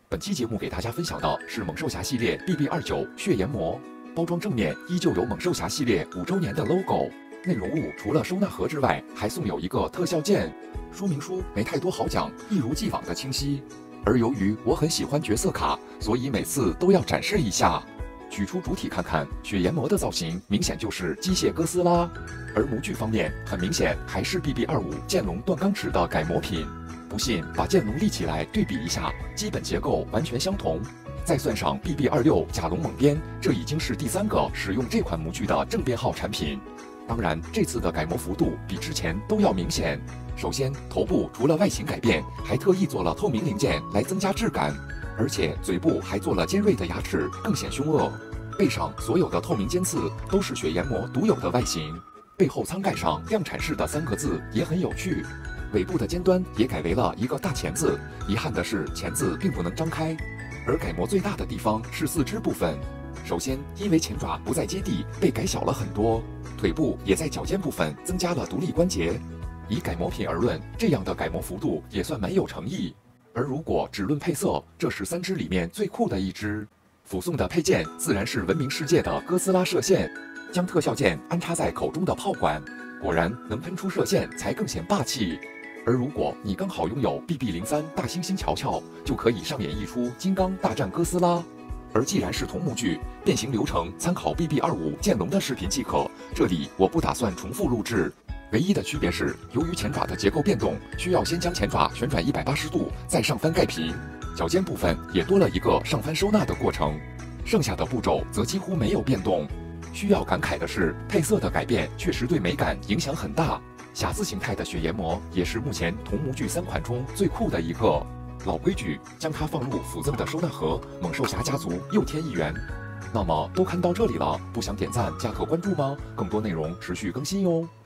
本期节目给大家分享的是猛兽侠系列 BB29血炎魔，包装正面依旧有猛兽侠系列5周年的 logo。内容物除了收纳盒之外，还送有一个特效键。说明书没太多好讲，一如既往的清晰。而由于我很喜欢角色卡，所以每次都要展示一下。取出主体看看，血炎魔的造型明显就是机械哥斯拉，而模具方面很明显还是 BB25剑龙锻钢尺的改模品。不信，把剑龙立起来对比一下，基本结构完全相同。再算上 BB26甲龙猛鞭，这已经是第3个使用这款模具的正编号产品。当然，这次的改模幅度比之前都要明显。首先，头部除了外形改变，还特意做了透明零件来增加质感，而且嘴部还做了尖锐的牙齿，更显凶恶。背上所有的透明尖刺都是血炎魔独有的外形。背后舱盖上量产式的3个字也很有趣。尾部的尖端也改为了一个大钳子，遗憾的是钳子并不能张开。而改模最大的地方是四肢部分。首先，因为前爪不再接地，被改小了很多，腿部也在脚尖部分增加了独立关节。以改模品而论，这样的改模幅度也算蛮有诚意。而如果只论配色，这是3只里面最酷的一只。附送的配件自然是闻名世界的哥斯拉射线，将特效键安插在口中的炮管，果然能喷出射线才更显霸气。而如果你刚好拥有 BB03大猩猩乔乔，就可以上演一出金刚大战哥斯拉。而既然是同模具，变形流程参考 BB25剑龙的视频即可，这里我不打算重复录制。唯一的区别是，由于前爪的结构变动，需要先将前爪旋转180度，再上翻盖平。脚尖部分也多了一个上翻收纳的过程，剩下的步骤则几乎没有变动。需要感慨的是，配色的改变确实对美感影响很大。匣子形态的血炎魔也是目前同模具3款中最酷的一个。老规矩，将它放入附赠的收纳盒，猛兽侠家族又添1元。那么都看到这里了，不想点赞加个关注吗？更多内容持续更新哟。